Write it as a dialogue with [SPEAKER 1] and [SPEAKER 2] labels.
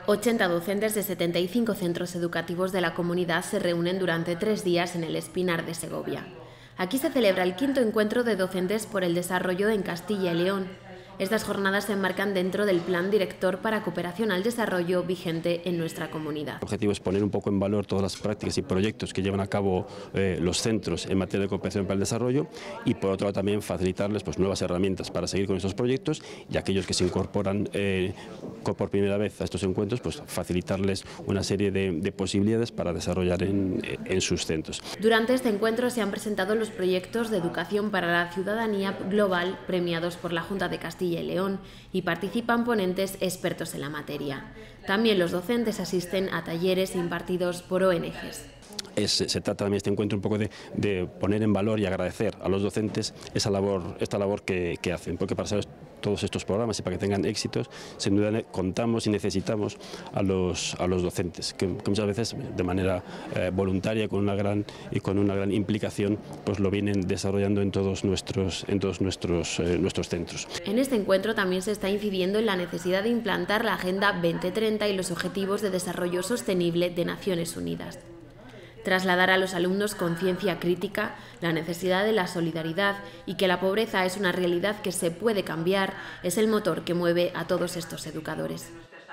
[SPEAKER 1] 80 docentes de 75 centros educativos de la comunidad se reúnen durante 3 días en el Espinar de Segovia. Aquí se celebra el 5º encuentro de docentes por el desarrollo en Castilla y León. Estas jornadas se enmarcan dentro del Plan Director para Cooperación al Desarrollo vigente en nuestra comunidad.
[SPEAKER 2] El objetivo es poner un poco en valor todas las prácticas y proyectos que llevan a cabo los centros en materia de cooperación para el desarrollo y, por otro lado, también facilitarles nuevas herramientas para seguir con estos proyectos, y aquellos que se incorporan por primera vez a estos encuentros, facilitarles una serie de posibilidades para desarrollar en sus centros.
[SPEAKER 1] Durante este encuentro se han presentado los proyectos de educación para la ciudadanía global premiados por la Junta de Castilla y León, y participan ponentes expertos en la materia. También los docentes asisten a talleres impartidos por ONGs.
[SPEAKER 2] Se trata también este encuentro un poco de poner en valor y agradecer a los docentes esta labor que hacen, porque para saber todos estos programas y para que tengan éxitos, sin duda contamos y necesitamos a los docentes, que muchas veces de manera voluntaria con una gran implicación lo vienen desarrollando en todos nuestros centros.
[SPEAKER 1] En este encuentro también se está incidiendo en la necesidad de implantar la Agenda 2030 y los Objetivos de Desarrollo Sostenible de Naciones Unidas. Trasladar a los alumnos conciencia crítica, la necesidad de la solidaridad y que la pobreza es una realidad que se puede cambiar es el motor que mueve a todos estos educadores.